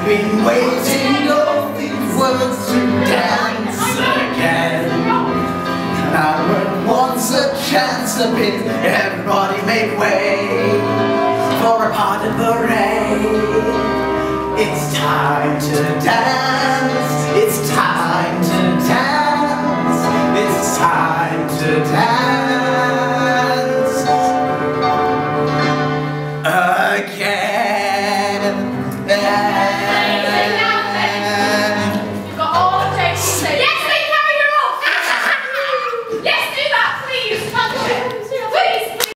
been waiting all these words to dance again. Now when once a chance to bid, everybody make way for a part of the rain. It's time to